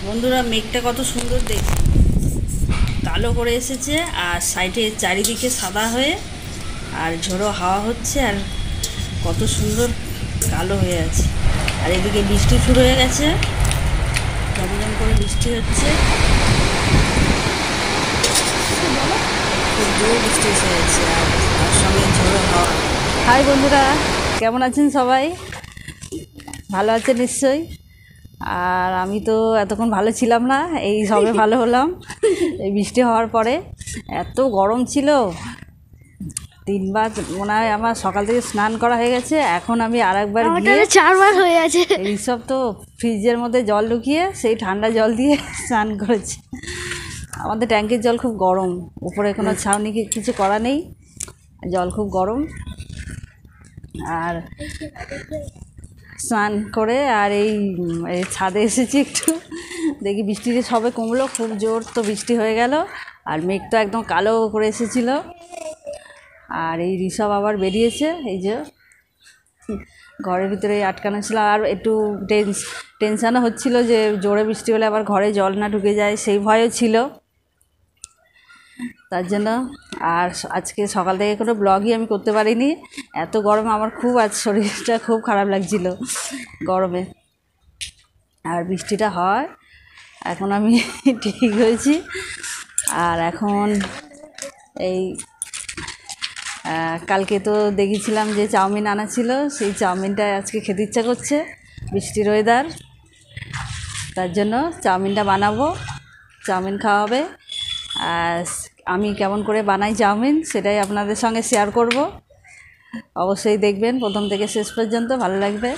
বন্ধুরা মেঘটা কত সুন্দর দেখুন, কালো করে এসেছে আর সাইডে চারিদিকে সাদা হয়ে আর ঝোড়ো হাওয়া হচ্ছে আর কত সুন্দর কালো হয়ে আছে। আর এদিকে বৃষ্টি শুরু হয়ে গেছে, জমজম করে বৃষ্টি হচ্ছে, খুব জোর বৃষ্টি এসে গেছে আর তার সঙ্গে ঝোড়ো হাওয়া। হাই বন্ধুরা, কেমন আছেন সবাই? ভালো আছে নিশ্চয়ই। আর আমি তো এতক্ষণ ভালো ছিলাম না, এই সবে ভালো হলাম। এই বৃষ্টি হওয়ার পরে এত গরম ছিল, 3 বার মনে হয় আমার সকাল থেকে স্নান করা হয়ে গেছে। এখন আমি আরেকবার গিয়ে 4 বার হয়ে আছে। এইসব তো ফ্রিজের মধ্যে জল ঢুকিয়ে সেই ঠান্ডা জল দিয়ে স্নান করেছি। আমাদের ট্যাঙ্কের জল খুব গরম, উপরে কোনো ছাউনি কিছু করা নেই, জল খুব গরম। আর স্নান করে আর এই ছাদে এসেছি, একটু দেখি বৃষ্টিতে সবে কমলো, খুব জোর তো বৃষ্টি হয়ে গেল আর মেঘ তো একদম কালো করে এসেছিলো। আর এই ঋষভ আবার বেরিয়েছে, এই যে ঘরের ভিতরে আটকানো ছিল। আর একটু টেনশানও হচ্ছিল যে জোরে বৃষ্টি হলে আবার ঘরে জল না ঢুকে যায়, সেই ভয়ও ছিল তার জন্য। আর আজকে সকাল থেকে কোনো ব্লগই আমি করতে পারিনি, এত গরম আমার খুব, আজ শরীরটা খুব খারাপ লাগছিল গরমে। আর বৃষ্টিটা হয়, এখন আমি ঠিক হয়েছি। আর এখন এই কালকে তো দেখেছিলাম যে চাউমিন আনা ছিল, সেই চাউমিনটা আজকে খেতে ইচ্ছা করছে, বৃষ্টির ওয়েদার, তার জন্য চাউমিনটা বানাবো, চাউমিন খাওয়া হবে। আর আমি কেমন করে বানাই চাউমিন সেটাই আপনাদের সঙ্গে শেয়ার করব, অবশ্যই দেখবেন প্রথম থেকে শেষ পর্যন্ত, ভালো লাগবে।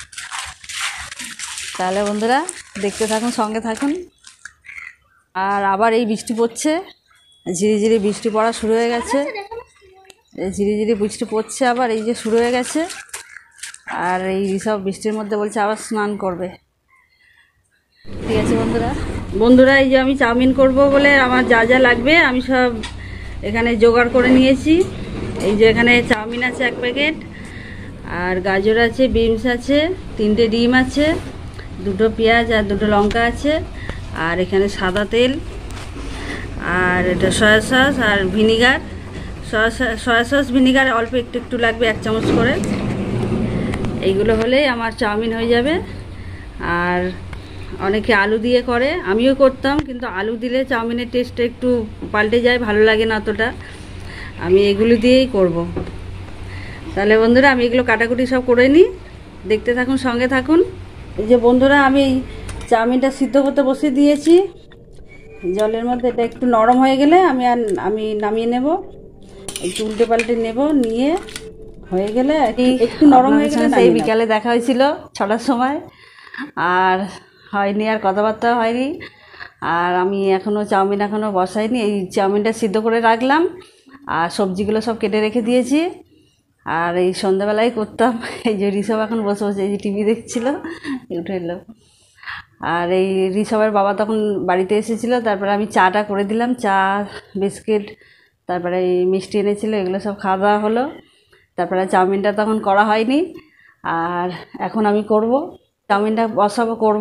তাহলে বন্ধুরা দেখতে থাকুন, সঙ্গে থাকুন। আর আবার এই বৃষ্টি পড়ছে, ঝিরিঝিরি বৃষ্টি পড়া শুরু হয়ে গেছে, এই ঝিরিঝিরি বৃষ্টি পড়ছে আবার, এই যে শুরু হয়ে গেছে। আর এই সব বৃষ্টির মধ্যে বলছে আবার স্নান করবে। ঠিক আছে বন্ধুরা এই যে আমি চাউমিন করব বলে আমার যা যা লাগবে আমি সব এখানে জোগাড় করে নিয়েছি। এই যে এখানে চাউমিন আছে 1 প্যাকেট, আর গাজর আছে, বিনস আছে, 3টে ডিম আছে, 2টো পেঁয়াজ আর 2টো লঙ্কা আছে, আর এখানে সাদা তেল, আর এটা সয়া সস আর ভিনিগার। সয়া সস ভিনিগার অল্প একটু একটু লাগবে, 1 চামচ করে। এইগুলো হলেই আমার চাউমিন হয়ে যাবে। আর অনেকে আলু দিয়ে করে, আমিও করতাম, কিন্তু আলু দিলে চাউমিনের টেস্টটা একটু পাল্টে যায়, ভালো লাগে না অতটা। আমি এগুলো দিয়েই করব। তাহলে বন্ধুরা আমি এগুলো কাটাকুটি সব করে নিই, দেখতে থাকুন, সঙ্গে থাকুন। এই যে বন্ধুরা আমি চাউমিনটা সিদ্ধ করতে বসিয়ে দিয়েছি জলের মধ্যে। এটা একটু নরম হয়ে গেলে আমি নামিয়ে নেব, একটু উল্টে পাল্টে নেব, নিয়ে হয়ে গেলে একটু নরম হয়ে গেলে। সেই বিকালে দেখা হয়েছিল 6টার সময়, আর হয়নি, আর কথাবার্তা হয়নি। আর আমি চাউমিন এখনও বসাইনি, এই চাউমিনটা সিদ্ধ করে রাখলাম আর সবজিগুলো সব কেটে রেখে দিয়েছি। আর এই সন্ধ্যাবেলায় করতাম। এই যে ঋষভ এখন বসে বসে এই যে টিভি দেখছিল, উঠে এলো। আর এই ঋষভের বাবা তখন বাড়িতে এসেছিল, তারপরে আমি চাটা করে দিলাম, চা বিস্কিট, তারপরে এই মিষ্টি এনেছিল, এগুলো সব খাওয়া দাওয়া হলো। তারপরে চাউমিনটা তখন করা হয়নি, আর এখন আমি করব চাউমিনটা, বসাবো, করব।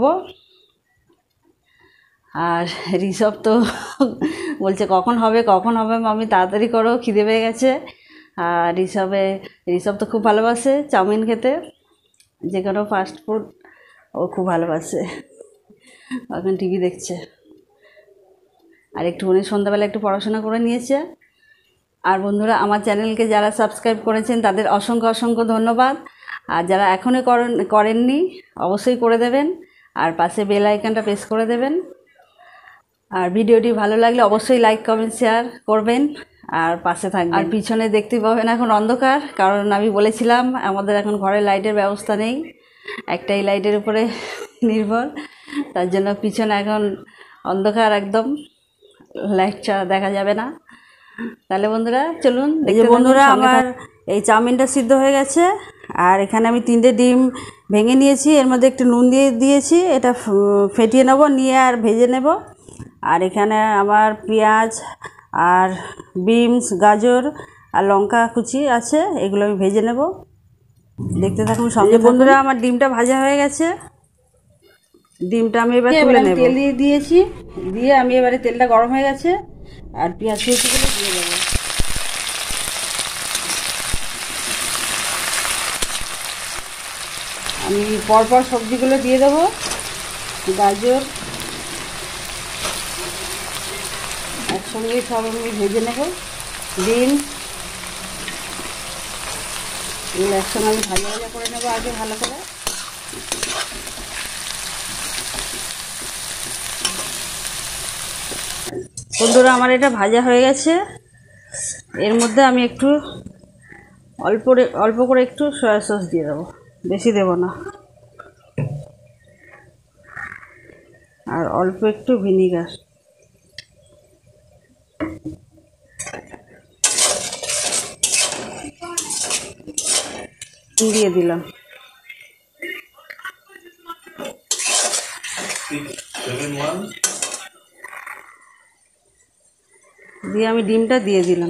আর ঋষভ তো বলছে কখন হবে মামি, তাড়াতাড়ি করো, খিদে পেয়ে গেছে। আর ঋষভ তো খুব ভালোবাসে চাউমিন খেতে, যে কোনো ফাস্ট ফুড ও খুব ভালোবাসে। এখন টিভি দেখছে, আর একটুখানি সন্ধ্যাবেলা একটু পড়াশোনা করে নিয়েছে। আর বন্ধুরা আমার চ্যানেলকে যারা সাবস্ক্রাইব করেছেন তাদের অসংখ্য অসংখ্য ধন্যবাদ। আর যারা এখনও করেননি অবশ্যই করে দেবেন, আর পাশে বেল আইকনটা প্রেস করে দেবেন। আর ভিডিওটি ভালো লাগলে অবশ্যই লাইক কমেন্ট শেয়ার করবেন, আর পাশে থাকবেন। আর পিছনে দেখতে পাবেন এখন অন্ধকার, কারণ আমি বলেছিলাম আমাদের এখন ঘরে লাইটের ব্যবস্থা নেই, একটাই লাইটের উপরে নির্ভর, তার জন্য পিছনে এখন অন্ধকার, একদম লাইট ছাড়া দেখা যাবে না। তাহলে বন্ধুরা চলুন। এই যে বন্ধুরা আমার এই চাউমিনটা সিদ্ধ হয়ে গেছে, আর এখানে আমি 3টে ডিম ভেঙে নিয়েছি, এর মধ্যে একটু নুন দিয়ে দিয়েছি, এটা ফেটিয়ে নেব, নিয়ে আর ভেজে নেব। আর এখানে আমার পেঁয়াজ আর বিনস, গাজর আর লঙ্কা কুচি আছে, এগুলো আমি ভেজে নেব, দেখতে থাকুন সঙ্গে। বন্ধুরা আমার ডিমটা ভাজা হয়ে গেছে, ডিমটা আমি এবার তুলে নেব। তেল দিয়ে দিয়েছি, দিয়ে আমি এবারে তেলটা গরম হয়ে গেছে আর পেঁয়াজ কুচিগুলো দিয়ে দেবো। আমি পরপর সবজিগুলো দিয়ে দেবো। গাজর একসঙ্গে সব আমি ভেজে নেব। ডিম এগুলো একসঙ্গে আমি ভাজা ভাজা করে নেবো আগে ভালো করে। বন্ধুরা আমার এটা ভাজা হয়ে গেছে। এর মধ্যে আমি একটু অল্প করে একটু সয়া সস দিয়ে দেবো, বেশি দেব না। আর অল্প একটু ভিনিগার দিয়ে দিলাম। দিয়ে আমি ডিমটা দিয়ে দিলাম।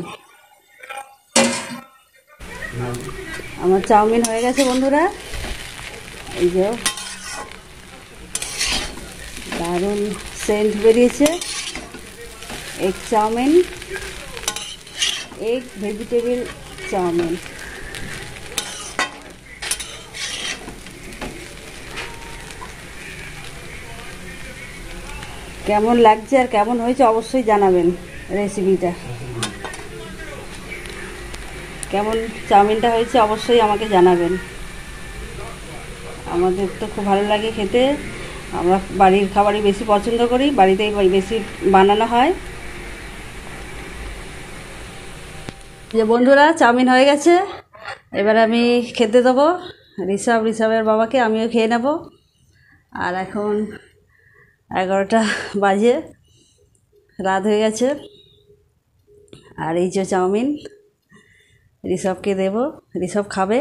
আমার চাউমিন হয়ে গেছে বন্ধুরা। এই যে দারুণ সেন্ট বেরিয়েছে। Egg chowmein, egg vegetable chowmein. কেমন লাগছে আর কেমন হয়েছে অবশ্যই জানাবেন। রেসিপিটা কেমন, চাউমিনটা হয়েছে অবশ্যই আমাকে জানাবেন। আমাদের তো খুব ভালো লাগে খেতে। আমরা বাড়ির খাবারই বেশি পছন্দ করি, বাড়িতেই বেশি বানানো হয়। যে বন্ধুরা চাউমিন হয়ে গেছে, এবার আমি খেতে দেবো ঋষভের বাবাকে, আমিও খেয়ে নেব। আর এখন 11টা বাজে, রাত হয়ে গেছে। আর এই যে চাউমিন ঋষভকে দেব, ঋষভ খাবে।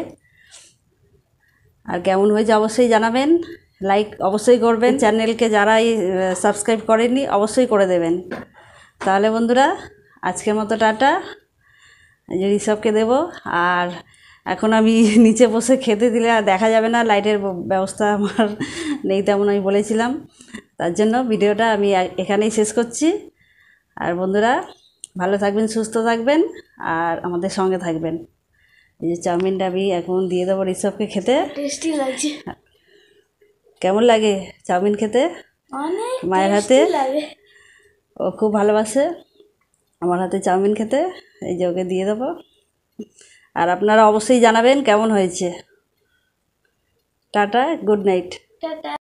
আর কেমন হয়েছে অবশ্যই জানাবেন, লাইক অবশ্যই করবেন। চ্যানেলকে যারাই সাবস্ক্রাইব করেননি অবশ্যই করে দেবেন। তাহলে বন্ধুরা আজকের মতো টাটা। যে ঋষভকে দেব। আর এখন আমি নিচে বসে খেতে দিলে আর দেখা যাবে না, লাইটের ব্যবস্থা আমার নেই তেমন আমি বলেছিলাম। তার জন্য ভিডিওটা আমি এখানেই শেষ করছি। আর বন্ধুরা ভালো থাকবেন, সুস্থ থাকবেন আর আমাদের সঙ্গে থাকবেন। এই যে চাউমিনটা আমি এখন দিয়ে দেবো ঋষভকে খেতে। টেস্টি লাগছে। কেমন লাগে চাউমিন খেতে? অনেক মায়ের হাতে লাগে। ও খুব ভালোবাসে আমার হাতে চাউমিন খেতে। এই যে ওকে দিয়ে দেবো। আর আপনারা অবশ্যই জানাবেন কেমন হয়েছে। Tata, good night. টাটা।